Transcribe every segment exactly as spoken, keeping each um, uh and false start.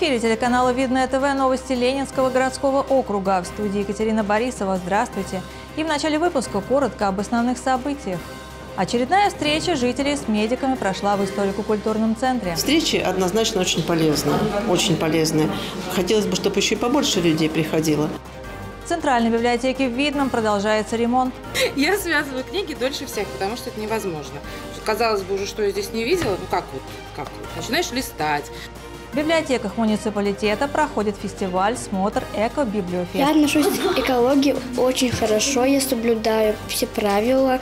эфире телеканала Видное ТВ новости Ленинского городского округа. В студии Екатерина Борисова. Здравствуйте. И в начале выпуска коротко об основных событиях. Очередная встреча жителей с медиками прошла в историко-культурном центре. Встречи однозначно очень полезны. Очень полезны. Хотелось бы, чтобы еще и побольше людей приходило. В Центральной библиотеке в Видном продолжается ремонт. Я связываю книги дольше всех, потому что это невозможно. Казалось бы, уже что я здесь не видела, ну как вот, как вот, начинаешь листать. В библиотеках муниципалитета проходит фестиваль «Смотр Эко-Библиофест». Я отношусь к экологии очень хорошо, я соблюдаю все правила.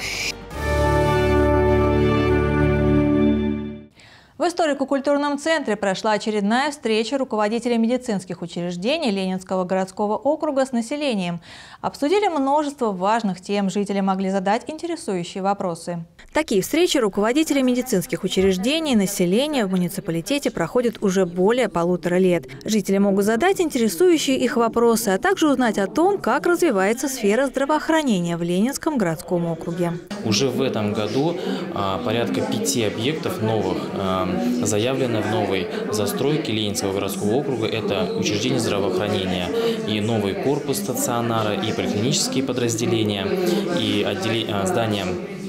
В историко-культурном центре прошла очередная встреча руководителей медицинских учреждений Ленинского городского округа с населением. Обсудили множество важных тем, жители могли задать интересующие вопросы. Такие встречи руководителей медицинских учреждений и населения в муниципалитете проходят уже более полутора лет. Жители могут задать интересующие их вопросы, а также узнать о том, как развивается сфера здравоохранения в Ленинском городском округе. Уже в этом году а, порядка пяти объектов новых а, заявлено в новой застройке Ленинского городского округа. Это учреждение здравоохранения и новый корпус стационара, и поликлинические подразделения, и отделение, здания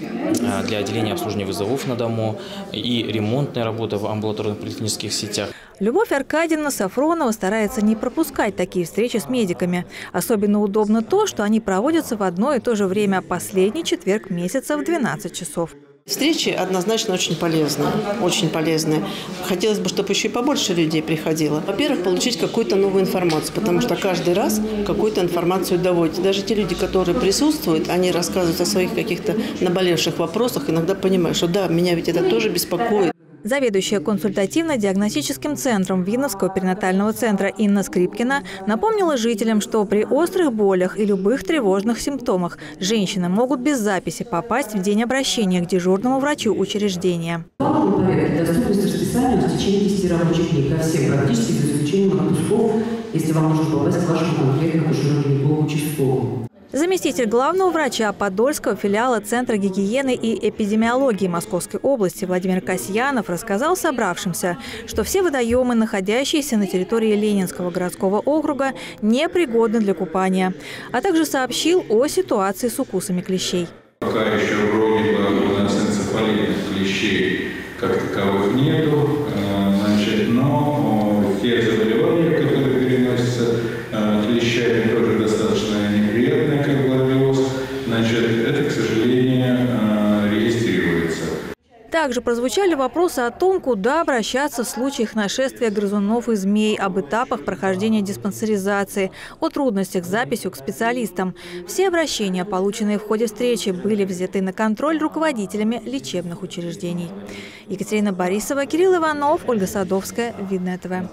для отделения обслуживания вызовов на дому, и ремонтная работа в амбулаторных поликлинических сетях. Любовь Аркадьевна Сафронова старается не пропускать такие встречи с медиками. Особенно удобно то, что они проводятся в одно и то же время последний четверг месяца в двенадцать часов. Встречи однозначно очень полезны, очень полезны. Хотелось бы, чтобы еще и побольше людей приходило. Во-первых, получить какую-то новую информацию, потому что каждый раз какую-то информацию доводят. Даже те люди, которые присутствуют, они рассказывают о своих каких-то наболевших вопросах, иногда понимаешь, что да, меня ведь это тоже беспокоит. Заведующая консультативно-диагностическим центром Видновского перинатального центра Инна Скрипкина напомнила жителям, что при острых болях и любых тревожных симптомах женщины могут без записи попасть в день обращения к дежурному врачу учреждения. Главный порядок доступности расписания в течение десяти рабочих дней ко всем практически, за исключением отпусков, если вам нужно попасть к вашему конкретному дежурному участковому. Заместитель главного врача Подольского филиала Центра гигиены и эпидемиологии Московской области Владимир Касьянов рассказал собравшимся, что все водоемы, находящиеся на территории Ленинского городского округа, непригодны для купания, а также сообщил о ситуации с укусами клещей. Пока еще вроде бы у нас энцефалитных клещей как таковых нету, значит, но те заболевания, которые переносятся клещами, тоже достаточно неприятные, как главиоз, значит, это, к сожалению, регистрируется. Также прозвучали вопросы о том, куда обращаться в случаях нашествия грызунов и змей, об этапах прохождения диспансеризации, о трудностях с записью к специалистам. Все обращения, полученные в ходе встречи, были взяты на контроль руководителями лечебных учреждений. Екатерина Борисова, Кирилл Иванов, Ольга Садовская, Видное ТВ.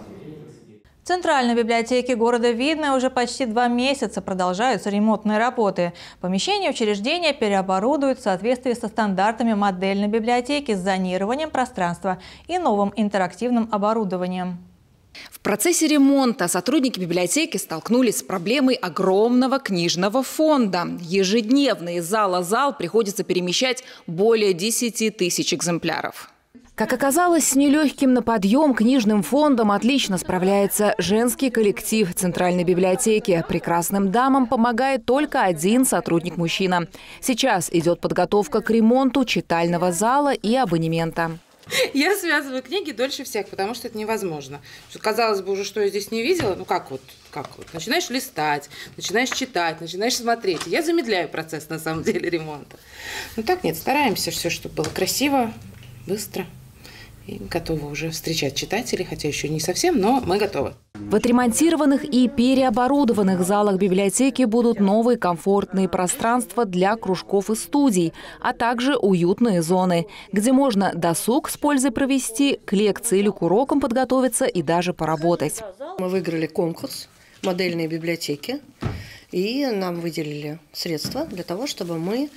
В Центральной библиотеке города Видное уже почти два месяца продолжаются ремонтные работы. Помещение учреждения переоборудуют в соответствии со стандартами модельной библиотеки с зонированием пространства и новым интерактивным оборудованием. В процессе ремонта сотрудники библиотеки столкнулись с проблемой огромного книжного фонда. Ежедневно из зала в зал приходится перемещать более десяти тысяч экземпляров. Как оказалось, с нелегким на подъем книжным фондом отлично справляется женский коллектив Центральной библиотеки. Прекрасным дамам помогает только один сотрудник-мужчина. Сейчас идет подготовка к ремонту читального зала и абонемента. Я связываю книги дольше всех, потому что это невозможно. Казалось бы, уже что я здесь не видела, ну как вот, как вот. Начинаешь листать, начинаешь читать, начинаешь смотреть. Я замедляю процесс, на самом деле, ремонта. Ну так нет, стараемся все, чтобы было красиво, быстро. И готовы уже встречать читателей, хотя еще не совсем, но мы готовы. В отремонтированных и переоборудованных залах библиотеки будут новые комфортные пространства для кружков и студий, а также уютные зоны, где можно досуг с пользой провести, к лекции или к урокам подготовиться и даже поработать. Мы выиграли конкурс «Модельные библиотеки», и нам выделили средства для того, чтобы мы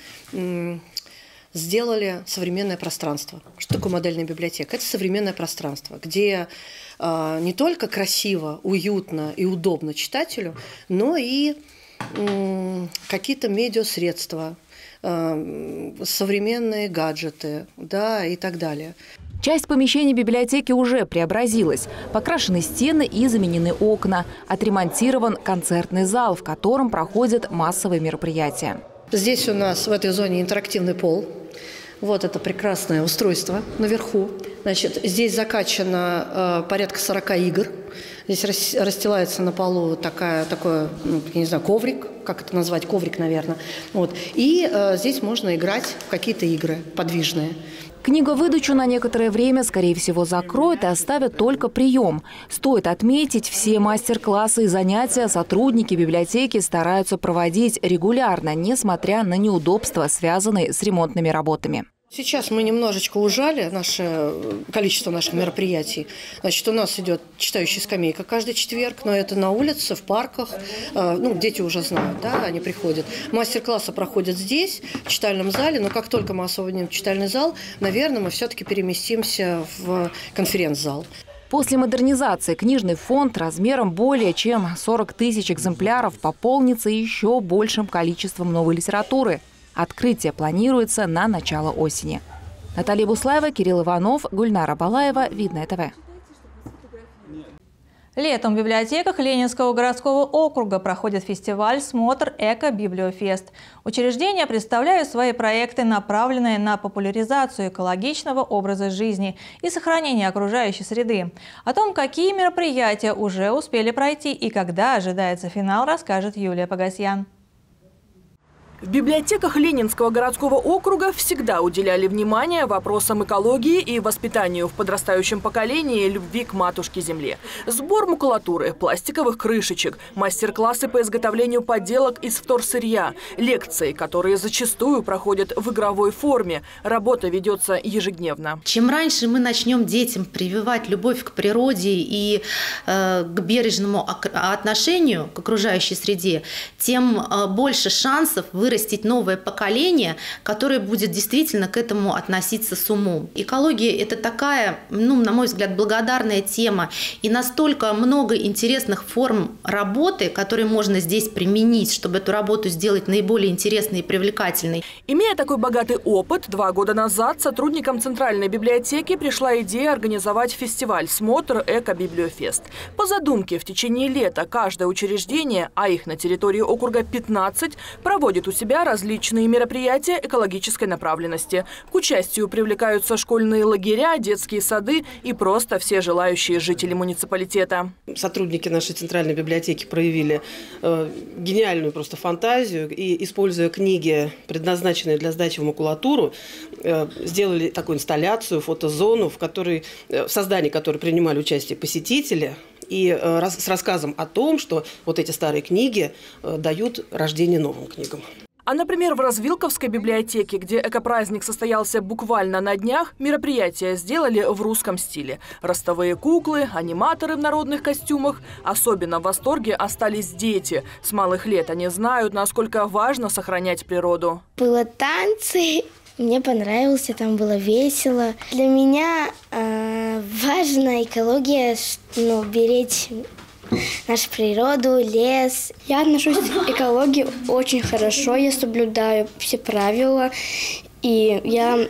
сделали современное пространство. Что такое модельная библиотека? Это современное пространство, где э, не только красиво, уютно и удобно читателю, но и э, какие-то медиасредства, э, современные гаджеты, да, и так далее. Часть помещений библиотеки уже преобразилась. Покрашены стены и заменены окна. Отремонтирован концертный зал, в котором проходят массовые мероприятия. Здесь у нас в этой зоне интерактивный пол. Вот это прекрасное устройство наверху. Значит, здесь закачано э, порядка сорока игр. Здесь рас, расстилается на полу такая, такой, ну, я не знаю, коврик, как это назвать, коврик, наверное. Вот. И э, здесь можно играть в какие-то игры подвижные. Книговыдачу на некоторое время, скорее всего, закроют и оставят только прием. Стоит отметить, все мастер-классы и занятия сотрудники библиотеки стараются проводить регулярно, несмотря на неудобства, связанные с ремонтными работами. Сейчас мы немножечко ужали наше количество наших мероприятий. Значит, у нас идет читающая скамейка каждый четверг, но это на улице, в парках. Ну, дети уже знают, да, они приходят. Мастер-классы проходят здесь, в читальном зале, но как только мы освободим читальный зал, наверное, мы все-таки переместимся в конференц-зал. После модернизации книжный фонд размером более чем сорок тысяч экземпляров пополнится еще большим количеством новой литературы. Открытие планируется на начало осени. Наталья Буслаева, Кирилл Иванов, Гульнара Балаева, Видное ТВ. Летом в библиотеках Ленинского городского округа проходит фестиваль «Смотр Эко-Библиофест». Учреждения представляют свои проекты, направленные на популяризацию экологичного образа жизни и сохранение окружающей среды. О том, какие мероприятия уже успели пройти и когда ожидается финал, расскажет Юлия Погосьян. В библиотеках Ленинского городского округа всегда уделяли внимание вопросам экологии и воспитанию в подрастающем поколении любви к матушке-земле. Сбор макулатуры, пластиковых крышечек, мастер-классы по изготовлению поделок из вторсырья, лекции, которые зачастую проходят в игровой форме. Работа ведется ежедневно. Чем раньше мы начнем детям прививать любовь к природе и э, к бережному отношению к окружающей среде, тем э, больше шансов вы вырастить новое поколение, которое будет действительно к этому относиться с умом. Экология – это такая, ну, на мой взгляд, благодарная тема и настолько много интересных форм работы, которые можно здесь применить, чтобы эту работу сделать наиболее интересной и привлекательной. Имея такой богатый опыт, два года назад сотрудникам Центральной библиотеки пришла идея организовать фестиваль «Смотр Эко-Библиофест». По задумке, в течение лета каждое учреждение, а их на территории округа пятнадцать, проводит у себя различные мероприятия экологической направленности. К участию привлекаются школьные лагеря, детские сады и просто все желающие жители муниципалитета. Сотрудники нашей Центральной библиотеки проявили э, гениальную просто фантазию и, используя книги, предназначенные для сдачи в макулатуру, э, сделали такую инсталляцию, фотозону, в, которой, э, в создании которой принимали участие посетители. И э, раз, с рассказом о том, что вот эти старые книги э, дают рождение новым книгам. А, например, в Развилковской библиотеке, где экопраздник состоялся буквально на днях, мероприятия сделали в русском стиле. Ростовые куклы, аниматоры в народных костюмах. Особенно в восторге остались дети. С малых лет они знают, насколько важно сохранять природу. Было танцы. Мне понравилось, там было весело. Для меня э, важна экология, ну, беречь нашу природу, лес. Я отношусь к экологии очень хорошо, я соблюдаю все правила, и я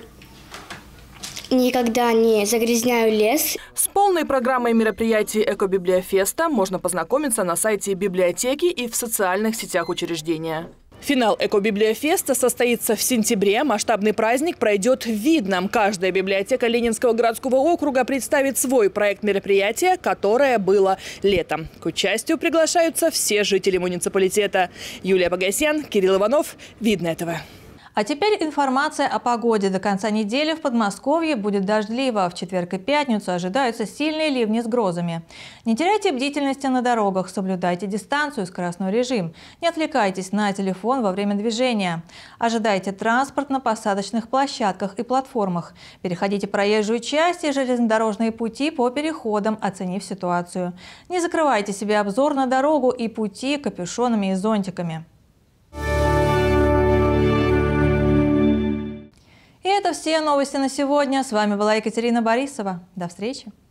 никогда не загрязняю лес. С полной программой мероприятий Эко-Библиофеста можно познакомиться на сайте библиотеки и в социальных сетях учреждения. Финал Эко-Библиофеста состоится в сентябре. Масштабный праздник пройдет в Видном. Каждая библиотека Ленинского городского округа представит свой проект мероприятия, которое было летом. К участию приглашаются все жители муниципалитета. Юлия Погосьян, Кирилл Иванов, Видное ТВ. А теперь информация о погоде. До конца недели в Подмосковье будет дождливо. В четверг и пятницу ожидаются сильные ливни с грозами. Не теряйте бдительности на дорогах, соблюдайте дистанцию и скоростной режим. Не отвлекайтесь на телефон во время движения. Ожидайте транспорт на посадочных площадках и платформах. Переходите проезжую часть и железнодорожные пути по переходам, оценив ситуацию. Не закрывайте себе обзор на дорогу и пути капюшонами и зонтиками. И это все новости на сегодня. С вами была Екатерина Борисова. До встречи.